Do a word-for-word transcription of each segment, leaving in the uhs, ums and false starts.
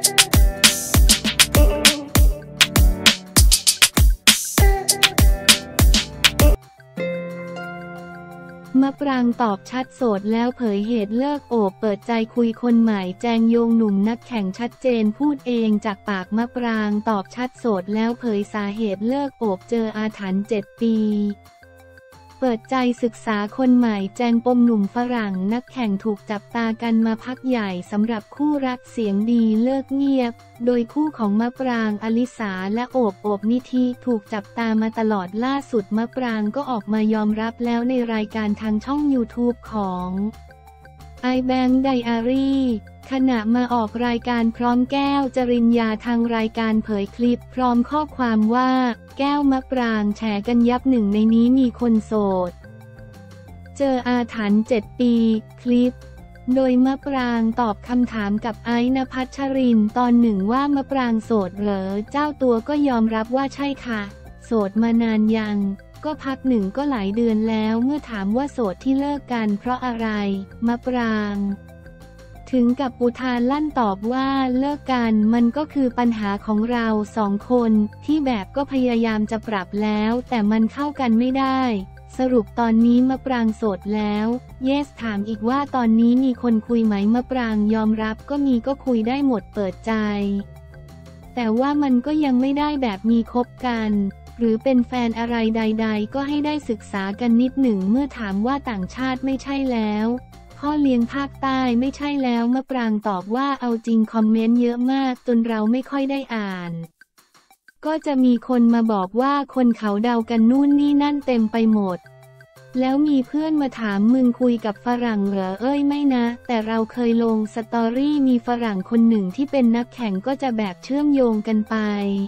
มะปรางตอบชัดโสดแล้วเผยเหตุเลิกโอบเปิดใจคุยคนใหม่แจงโยงหนุ่มนักแข่งชัดเจนพูดเองจากปากมะปรางตอบชัดโสดแล้วเผยสาเหตุเลิกโอบเจออาถรรพ์เจ็ดปีเปิดใจศึกษาคนใหม่แจงปมหนุ่มฝรั่งนักแข่งถูกจับตากันมาพักใหญ่สำหรับคู่รักเสียงดีเลิกเงียบโดยคู่ของมะปรางอลิสาและโอบโอบนิธิถูกจับตามาตลอดล่าสุดมะปรางก็ออกมายอมรับแล้วในรายการทางช่อง ยูทูบ ของไอแบงค์ไดอารี่ขณะมาออกรายการพร้อมแก้วจริญญาทางรายการเผยคลิปพร้อมข้อความว่าแก้วมะปรางแฉกันยับหนึ่งในนี้มีคนโสดเจออาถรรพ์เจ็ดปีคลิปโดยมะปรางตอบคำถามกับไอซ์ณภัชรินตอนหนึ่งว่ามะปรางโสดเหรอเจ้าตัวก็ยอมรับว่าใช่ค่ะโสดมานานยังก็พักหนึ่งก็หลายเดือนแล้วเมื่อถามว่าโสดที่เลิกกันเพราะอะไรมะปรางถึงกับอุทานลั่นตอบว่าเลิกกันมันก็คือปัญหาของเราสองคนที่แบบก็พยายามจะปรับแล้วแต่มันเข้ากันไม่ได้สรุปตอนนี้มะปรางโสดแล้วเยสถามอีกว่าตอนนี้มีคนคุยไหมมะปรางยอมรับก็มีก็คุยได้หมดเปิดใจแต่ว่ามันก็ยังไม่ได้แบบมีคบกันหรือเป็นแฟนอะไรใดๆก็ให้ได้ศึกษากันนิดหนึ่งเมื่อถามว่าต่างชาติไม่ใช่แล้วพ่อเลี้ยงภาคใต้ไม่ใช่แล้วมะปรางตอบว่าเอาจริงคอมเมนต์เยอะมากจนเราไม่ค่อยได้อ่านก็จะมีคนมาบอกว่าคนเขาเดากันนู่นนี่นั่นเต็มไปหมดแล้วมีเพื่อนมาถามมึงคุยกับฝรั่งเหรอเอ้ยไม่นะแต่เราเคยลงสตอรี่มีฝรั่งคนหนึ่งที่เป็นนักแข่งก็จะแบบเชื่อมโยงกันไป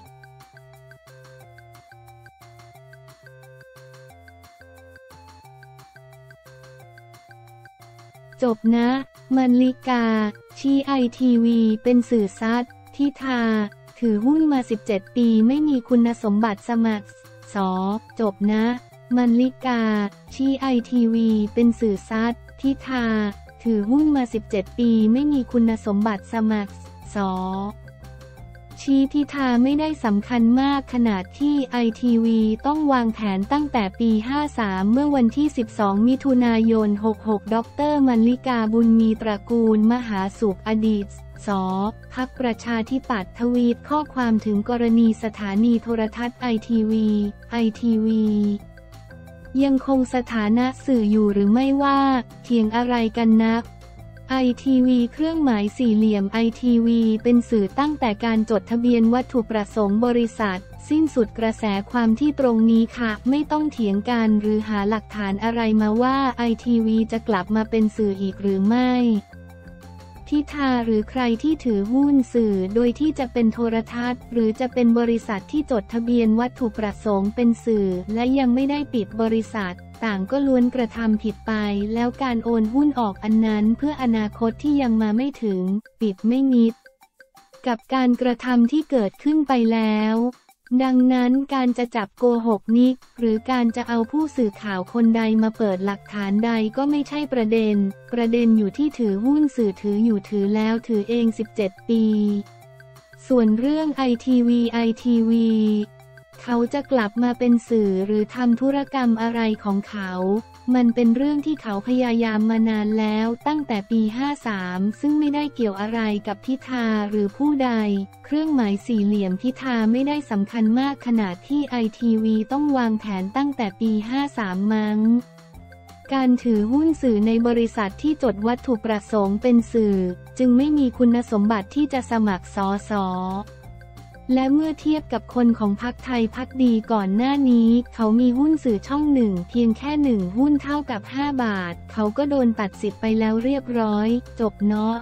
จบนะมัลลิกาชี้ไอทีวีเป็นสื่อซัดทิธาถือหุ้นมาสิบเจ็ดปีไม่มีคุณสมบัติสมัครสอจบนะมัลลิกาชี้ไอทีวีเป็นสื่อซัดทิธาถือหุ้นมาสิบเจ็ดปีไม่มีคุณสมบัติสมัครสอชี้ทิธาไม่ได้สำคัญมากขนาดที่ไอทีวีต้องวางแผนตั้งแต่ปีห้าสามเมื่อวันที่สิบสองมิถุนายนหกหกดร.มัลลิกาบุญมีตระกูลมหาสุขอดีตส.พรรคประชาธิปัตย์ทวีตข้อความถึงกรณีสถานีโทรทัศน์ไอทีวีไอทีวียังคงสถานะสื่ออยู่หรือไม่ว่าเถียงอะไรกันนักไอทีวีเครื่องหมายสี่เหลี่ยมไอทีวีเป็นสื่อตั้งแต่การจดทะเบียนวัตถุประสงค์บริษัทสิ้นสุดกระแสความที่ตรงนี้ค่ะไม่ต้องเถียงกันหรือหาหลักฐานอะไรมาว่าไอทีวีจะกลับมาเป็นสื่ออีกหรือไม่ทิธาหรือใครที่ถือหุ้นสื่อโดยที่จะเป็นโทรทัศน์หรือจะเป็นบริษัทที่จดทะเบียนวัตถุประสงค์เป็นสื่อและยังไม่ได้ปิดบริษัทต่างก็ล้วนกระทำผิดไปแล้วการโอนหุ้นออกอันนั้นเพื่ออนาคตที่ยังมาไม่ถึงปิดไม่มิดกับการกระทำที่เกิดขึ้นไปแล้วดังนั้นการจะจับโกหกนิกหรือการจะเอาผู้สื่อข่าวคนใดมาเปิดหลักฐานใดก็ไม่ใช่ประเด็นประเด็นอยู่ที่ถือหุ้นสื่อถืออยู่ถือแล้วถือเองสิบเจ็ดปีส่วนเรื่องไอทีวีไอทีวีเขาจะกลับมาเป็นสื่อหรือทำธุรกรรมอะไรของเขามันเป็นเรื่องที่เขาพยายามมานานแล้วตั้งแต่ปีห้าสามซึ่งไม่ได้เกี่ยวอะไรกับพิธาหรือผู้ใดเครื่องหมายสี่เหลี่ยมพิธาไม่ได้สำคัญมากขนาดที่ไอทีวีต้องวางแผนตั้งแต่ปีห้าสามมั้งการถือหุ้นสื่อในบริษัทที่จดวัตถุประสงค์เป็นสื่อจึงไม่มีคุณสมบัติที่จะสมัครสสและเมื่อเทียบกับคนของพรรคไทยพรรคดีก่อนหน้านี้เขามีหุ้นสื่อช่องหนึ่งเพียงแค่หนึ่งหุ้นเท่ากับห้าบาทเขาก็โดนตัดสิทธิ์ไปแล้วเรียบร้อยจบเนาะ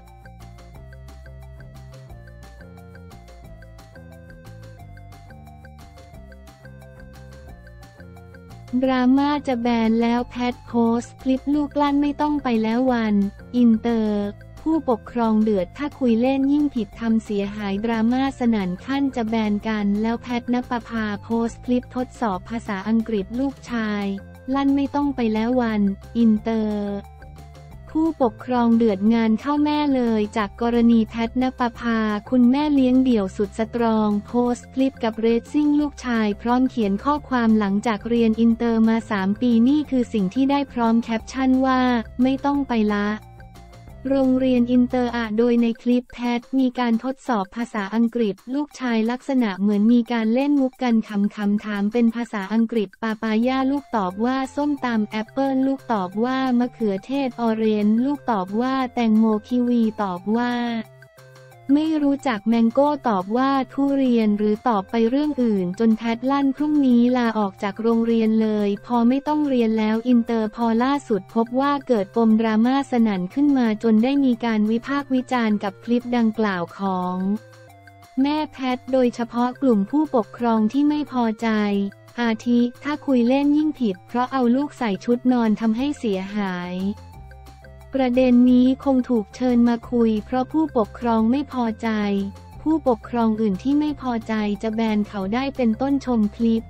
ดราม่าจะแบนแล้วแพทโพสต์คลิปลูกลั่นไม่ต้องไปแล้ววันอินเตอร์ผู้ปกครองเดือดถ้าคุยเล่นยิ่งผิดทำเสียหายดราม่าสนั่นขั้นจะแบนกันแล้วแพทณปภาโพสต์คลิปทดสอบภาษาอังกฤษลูกชายลั่นไม่ต้องไปแล้ววันอินเตอร์คผู้ปกครองเดือดงานเข้าแม่เลยจากกรณีแพทณปภาคุณแม่เลี้ยงเดี่ยวสุดสตรองโพสต์คลิปกับเรซซิ่งลูกชายพร้อมเขียนข้อความหลังจากเรียนอินเตอร์มาสามปีนี่คือสิ่งที่ได้พร้อมแคปชั่นว่าไม่ต้องไปละโรงเรียนอินเตอร์อะโดยในคลิปแพทมีการทดสอบภาษาอังกฤษลูกชายลักษณะเหมือนมีการเล่นมุกกันคำคำถามเป็นภาษาอังกฤษปาปายาลูกตอบว่าส้มตำแอปเปิลลูกตอบว่ามะเขือเทศออเรนจ์ลูกตอบว่าแตงโมคิวีตอบว่าไม่รู้จักแมงโก้ตอบว่าทุเรียนหรือตอบไปเรื่องอื่นจนแพทลั่นพรุ่งนี้ลาออกจากโรงเรียนเลยพอไม่ต้องเรียนแล้วอินเตอร์พอล่าสุดพบว่าเกิดปมดราม่าสนั่นขึ้นมาจนได้มีการวิพากษ์วิจารณ์กับคลิปดังกล่าวของแม่แพทโดยเฉพาะกลุ่มผู้ปกครองที่ไม่พอใจอาทิถ้าคุยเล่นยิ่งผิดเพราะเอาลูกใส่ชุดนอนทำให้เสียหายประเด็นนี้คงถูกเชิญมาคุยเพราะผู้ปกครองไม่พอใจผู้ปกครองอื่นที่ไม่พอใจจะแบนเขาได้เป็นต้นชมคลิป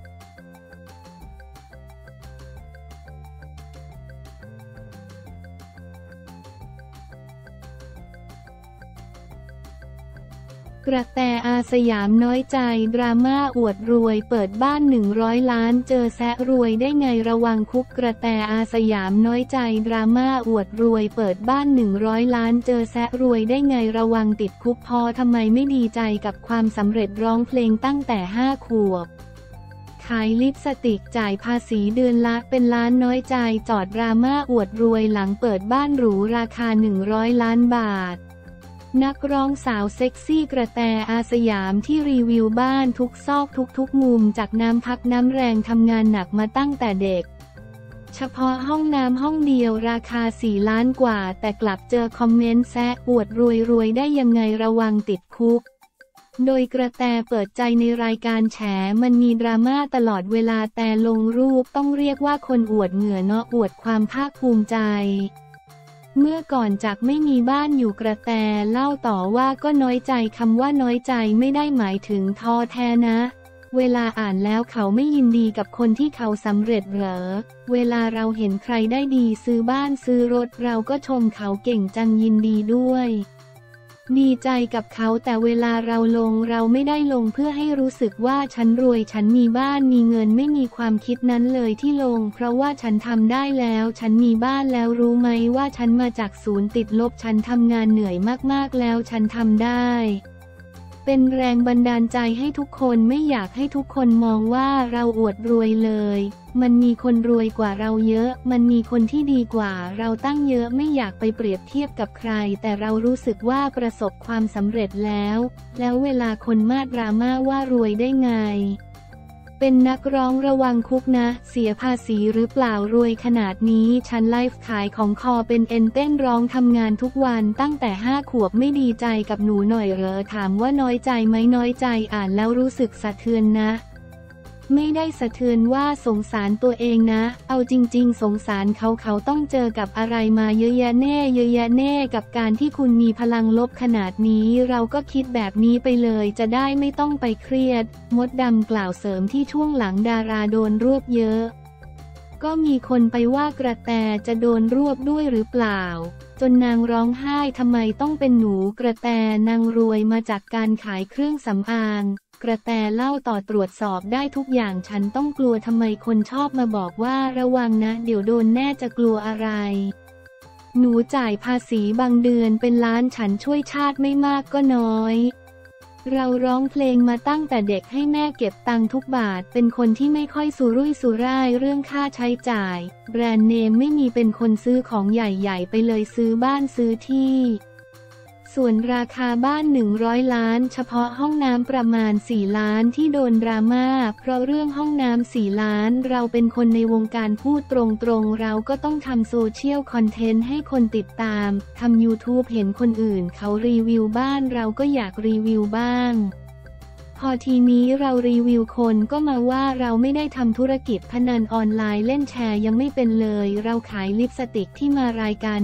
กระแตอาสยามน้อยใจดราม่าอวดรวยเปิดบ้านหนึ่งร้อยล้านเจอแซะรวยได้ไงระวังคุกกระแตอาสยามน้อยใจดราม่าอวดรวยเปิดบ้านหนึ่งร้อยล้านเจอแซะรวยได้ไงระวังติดคุกพอทำไมไม่ดีใจกับความสำเร็จร้องเพลงตั้งแต่ห้าขวบขายลิปสติกจ่ายภาษีเดือนละเป็นล้านน้อยใจจอดดราม่าอวดรวยหลังเปิดบ้านหรูราคาหนึ่งร้อยล้านบาทนักร้องสาวเซ็กซี่กระแตอาสยามที่รีวิวบ้านทุกซอกทุกๆมุมจากน้ำพักน้ำแรงทำงานหนักมาตั้งแต่เด็กเฉพาะห้องน้ำห้องเดียวราคาสี่ล้านกว่าแต่กลับเจอคอมเมนต์แซะอวดรวยรวยได้ยังไงระวังติดคุกโดยกระแตเปิดใจในรายการแฉมันมีดราม่าตลอดเวลาแต่ลงรูปต้องเรียกว่าคนอวดเหงื่อเนาะอวดความภาคภูมิใจเมื่อก่อนจากไม่มีบ้านอยู่กระแตเล่าต่อว่าก็น้อยใจคำว่าน้อยใจไม่ได้หมายถึงท้อแท้นะเวลาอ่านแล้วเขาไม่ยินดีกับคนที่เขาสำเร็จเหรอเวลาเราเห็นใครได้ดีซื้อบ้านซื้อรถเราก็ชมเขาเก่งจังยินดีด้วยดีใจกับเขาแต่เวลาเราลงเราไม่ได้ลงเพื่อให้รู้สึกว่าฉันรวยฉันมีบ้านมีเงินไม่มีความคิดนั้นเลยที่ลงเพราะว่าฉันทำได้แล้วฉันมีบ้านแล้วรู้ไหมว่าฉันมาจากศูนย์ติดลบฉันทำงานเหนื่อยมากๆแล้วฉันทำได้เป็นแรงบันดาลใจให้ทุกคนไม่อยากให้ทุกคนมองว่าเราอวดรวยเลยมันมีคนรวยกว่าเราเยอะมันมีคนที่ดีกว่าเราตั้งเยอะไม่อยากไปเปรียบเทียบกับใครแต่เรารู้สึกว่าประสบความสำเร็จแล้วแล้วเวลาคนมาดราม่าว่ารวยได้ไงเป็นนักร้องระวังคุกนะเสียภาษีหรือเปล่ารวยขนาดนี้ฉันไลฟ์ขายของคอเป็นเอ็นเต้นร้องทำงานทุกวันตั้งแต่ห้าขวบไม่ดีใจกับหนูหน่อยเหรอถามว่าน้อยใจไหมน้อยใจอ่านแล้วรู้สึกสะเทือนนะไม่ได้สะเทือนว่าสงสารตัวเองนะเอาจริงๆสงสารเขาเขาต้องเจอกับอะไรมาเยอะแยะแน่เยอะแยะแน่กับการที่คุณมีพลังลบขนาดนี้เราก็คิดแบบนี้ไปเลยจะได้ไม่ต้องไปเครียดมดดำกล่าวเสริมที่ช่วงหลังดาราโดนรวบเยอะก็มีคนไปว่ากระแตจะโดนรวบด้วยหรือเปล่าจนนางร้องไห้ทำไมต้องเป็นหนูกระแตนางรวยมาจากการขายเครื่องสำอางกระแตเล่าต่อตรวจสอบได้ทุกอย่างฉันต้องกลัวทำไมคนชอบมาบอกว่าระวังนะเดี๋ยวโดนแน่จะกลัวอะไรหนูจ่ายภาษีบางเดือนเป็นล้านฉันช่วยชาติไม่มากก็น้อยเราร้องเพลงมาตั้งแต่เด็กให้แม่เก็บตังค์ทุกบาทเป็นคนที่ไม่ค่อยสุรุ่ยสุร่ายเรื่องค่าใช้จ่ายแบรนด์เนมไม่มีเป็นคนซื้อของใหญ่ๆไปเลยซื้อบ้านซื้อที่ส่วนราคาบ้านหนึ่งร้อยล้านเฉพาะห้องน้ำประมาณสี่ล้านที่โดนดราม่าเพราะเรื่องห้องน้ำสี่ล้านเราเป็นคนในวงการพูดตรงๆเราก็ต้องทำโซเชียลคอนเทนต์ให้คนติดตามทำ ยูทูบ เห็นคนอื่นเขารีวิวบ้านเราก็อยากรีวิวบ้างพอทีนี้เรารีวิวคนก็มาว่าเราไม่ได้ทำธุรกิจพนันออนไลน์เล่นแชร์ยังไม่เป็นเลยเราขายลิปสติกที่มารายการ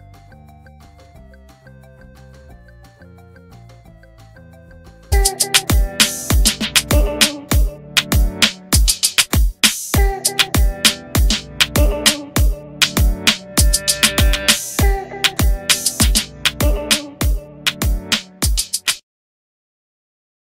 แฉ